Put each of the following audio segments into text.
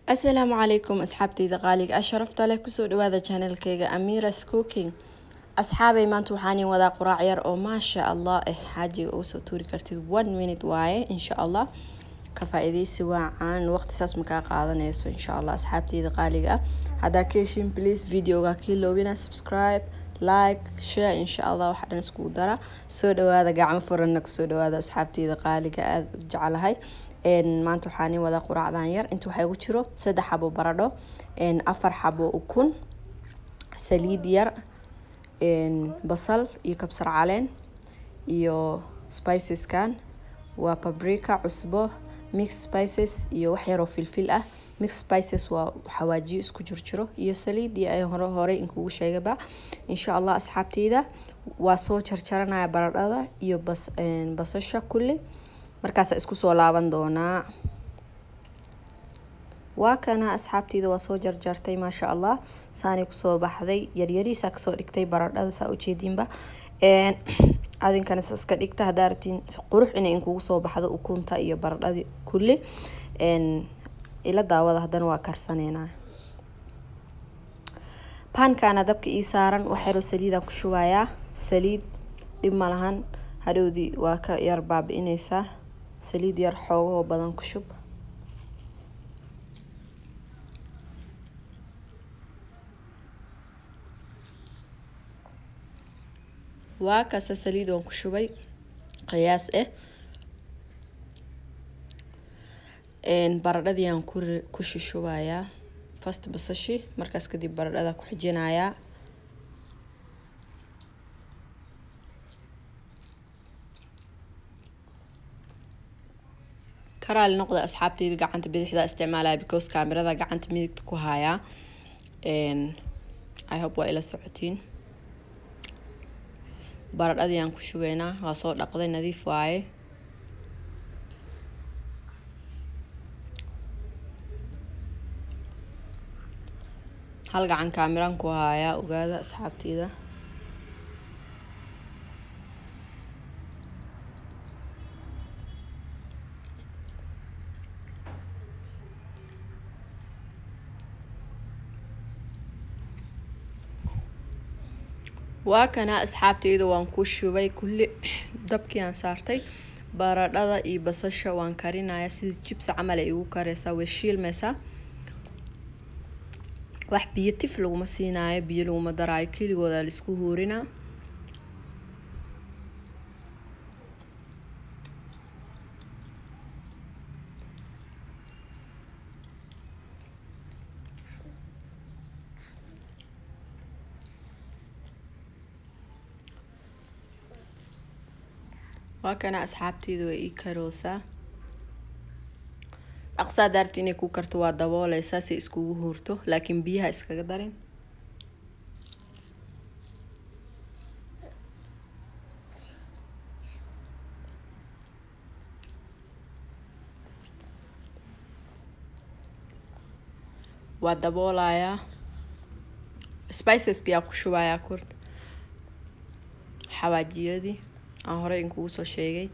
السلام عليكم أصحابتي دقاليق أشرفت لك سود هذا channel كيغا أميرة كوكينج أصحابي ما توحاني وذا قراع ير أو ما شاء الله حاجي أوسو توري كرتيد 1 minute واي إن شاء الله كفايدي سواء عن وقت ساس مكا قادنيسو إن شاء الله أصحابتي دقاليق هذا كيشين بليز فيديو غاكي لو بينا سبسكرايب لايك شير إن شاء الله وحدا نسكو دارا سود هذا قاعد فرنك سود هذا أصحابتي دقاليق جعلهاي maanta waxaan wada quraacdan yar inta waxa ugu jiro 3 xabo baradho 4 xabo ukun saliid yar basal iyo kabsar caleen iyo spices kan waa paprika cusbo mix spices iyo wax yar oo filfil ah mix spices waa xawaaji isku jirjiro iyo saliid iyo ay hore in kugu sheegaba insha Allah asxaabteyda waa soo jarjaranaya baradhada iyo basasha kulli markaas isku soo laaban doonaa waa kana asxaabteyda waa soo jarjartay ma sha Allah saani ku soo baxday yaryariisa ka soo dhigtay baradhada saa u jeedinba adinkana iska dhigta hadaartiin qurux in kugu soo baxdo ukunta iyo baradhada kulli ila daawada hadana waa karsaneena pan kana dabka ii saaran waxa yar saliid ku shubaaya saliid dib malahan hadowdi waa ka yar baabiinaysa saliid yar xoogo badan ku shub waa ka saliid oo ku shubay qiyaas baradhadii aan ku shubaya first basashi markaas kadib baradhada ku xijinaya karaal noqda asxaabteyda gacanta bidixda isticmaalaya because kaamirada gacanta midigta ku haya I hope waa ila socotiin baradhadii aan ku shubayna waa soo dhaqday nadiif waaye hal gacan kaamiraan ku haya ogaada asxaabteyda waa kana asxaabteyda waan ku shubay kulli dabkii aan saartay baradhada iyo basasha waan karinaya sida chips camal ay ugu kareysaa way shiilmaysaa wax biyo tif lagu ma siinayo biyo lagu ma daraayo keligooda la isku hoorina وكان أصحابتي ذوي كروسا أقصى دارتي إني كوكرت وادبولة أساسي إسكو هورتو لكن بيها إسكا قدرين وادبولة يا سبايسز كيا كشوايا كورت حواجية دي aan hore in kugu soo sheegay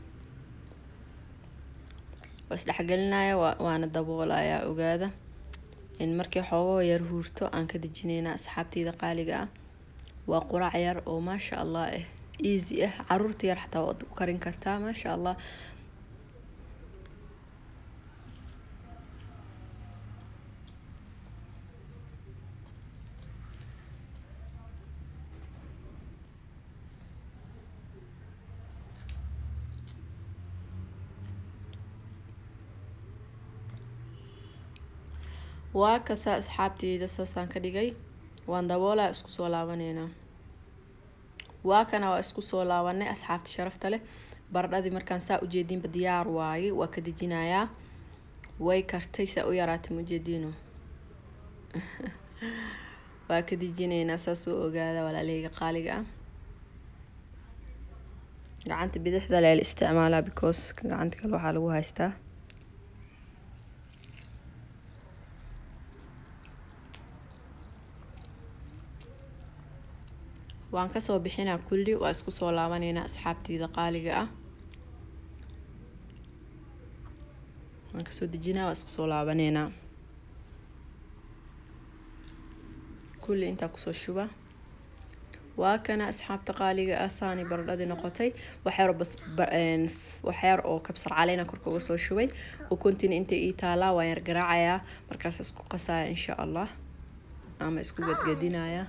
bas dhaxgalnaa waana daboolaya ogaada in markii xoogo yar huurto aan ka dajinayna asxaabteyda qaaliga ah waa quraac yar oo ma sha Allah easy caruurta yar xataa wad ku karin kartaa ma sha Allah waa ka asxaabteyda saasaan ka dhigay waan daboolaa isku soo laabanayna waa kana waa isku soo laabanay asxaabta sharafta leh baradhadii markaan saa u jeedinba diyaar waaye waa ka dejinayaa way kartay saa u yaraatay ma jeedino waa ka dejinaynaa saas oo ogaada walaaleyga qaaliga ah gacanta bidixda la isticmaalaa because gacanta kale waxa lagu haystaa waan ka soo bixinaa kulli waa isku soo laabanayna asxaabteyda qaaliga ah waan ka soo dejinaa waa isku soo laabanayna كل انت كسو شبه وكان أصحاب تقاليق أساني بردادي نقطي وحير بس وحير أو كبسر علينا كركو سو شوي وكنتين انت إيتالا وين قراعيا مركز اسكو قصايا إن شاء الله أما اسكو قد قدينايا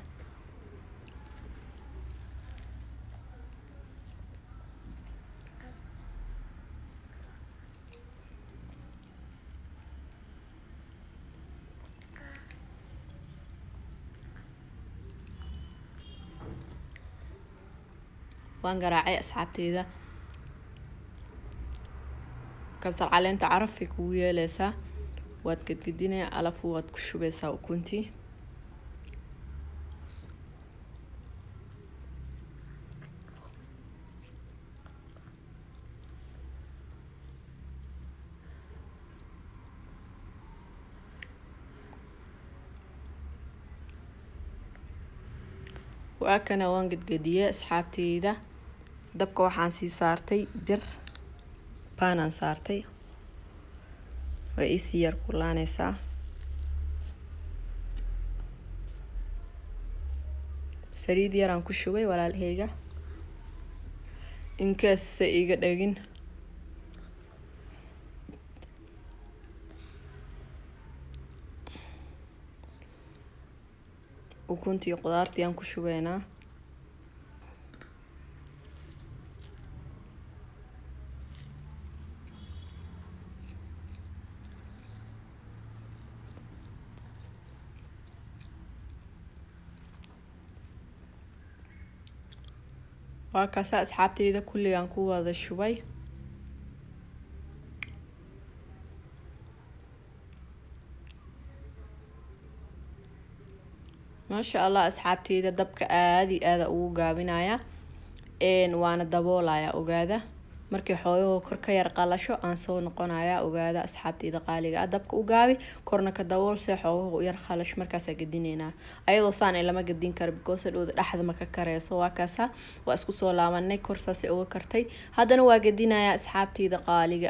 وان قراعي أصحابتي ذا كبسر علين تعرف في كوية لسا واد قد قدينايا ألفو واد كشو بيسا وكنتي وأكنا وان قد قدية أصحابتي ذا دبك waxaan sii saartay bir baanan saartay way isi yar kulaanaysaa saliid yaraan ku shubay walaalahayga inkaas iga dhagin ukuntii qudaartii aan ku shubaynaa وكاسا أصحابتي إذا كل ينكو هذا الشوي ما شاء الله أصحابتي إذا دبك آدي آذا قابنايا إن وانا دبولايا أوغادا markii xooyo kor ka yar qalasho aan soo noqonayaa ogaada asxaabtayda qaaliga dabka u gaabi korna ka dabool see xoogo yar khalash markaas gadineena ayadoo saan lama gadin karo because dhowda dhaxda ma ka kareyso waa kaasa waa isku soo laabanay korsaas uga kartay hadana waa gadinayaa asxaabtayda qaaliga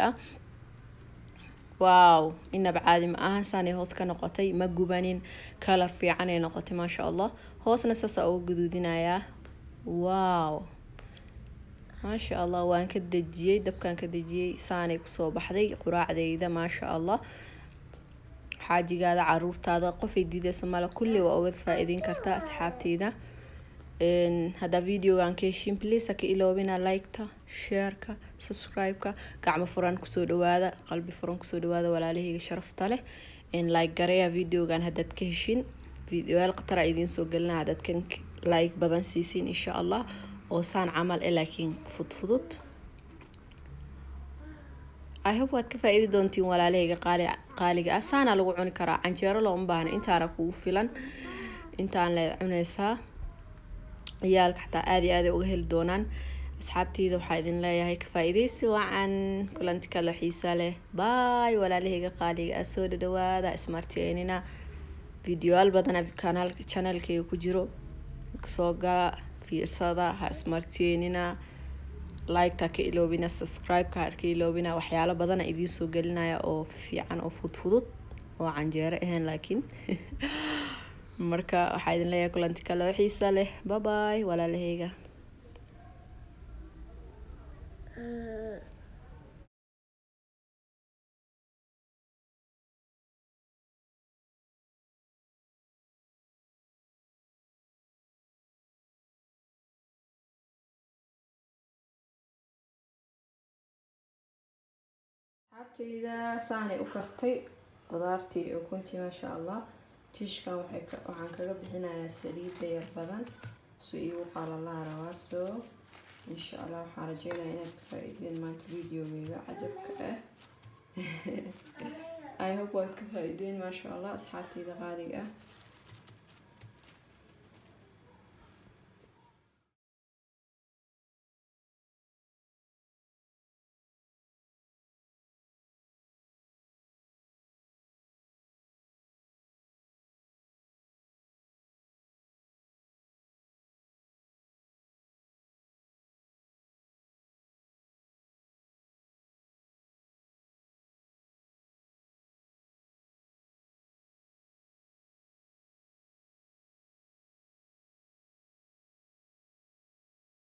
waaw inaba caadi ma ahan saan hoos ka noqotay ma gubanin color fiican ay noqotay ma sha Allah hoosna saasa ugu gududinayaa waaw ما شاء الله وان كدجيي دبكان كدجيي ساني كسو بخدي قراعديدا ما شاء الله حاجيغادا عرورتادا قف يديدس مال كل waa فائدين كرتا اصحابتيدا ان هذا فيديو كان كيشين بليز اك iloobina like-ta share-ka subscribe-ka gacmo furan kusoo dhawaada qalbi furan kusoo dhawaada walaalahayga sharafta leh in like gareeya video-gan hadad ka heshin video-yaal qatara idin soo galina hadad kan like badan siisin insha Allah oo saan camal laakiin fudud I hope waad ka faa'iidi doontiin walaalahayga qaaliga asaana lagu cuni karaa canjeero loo baahna intaana ku filan intaan la cunaysaa ciyaalka xataa aad uga heli doonaan asxaabtayda waxaa idin leeyahay ka faa'iideysi wacan kulanti kale xiiso leh bye walaalahayga qaaliga soo dhawaada ismarteenina videoyaal badan channelkayga ku jiro soo gaa fiirsada ha ismarteenina like-ta ka iloobina subscribe-ka ka iloobina waxyaalo badan idin soo gelinaya oo fiican oo fudud oo canjeero ahaan laakiin marka waxa idin leeyahay kulanti kale xiiso leh bye bye walaalahayga عبتيدا ساني وكرتي قدارتي وكنتي ما شاء الله تيشكا وحان كغا بخينايا سليد ير بدن سو ايو قال الله رواسو ان شاء الله waxaan rajeynayaa inaad ka faa'iideen maanta videoga cajabka I hope waad ka faa'iideen ma sha Allah asxaabtayda qaaliga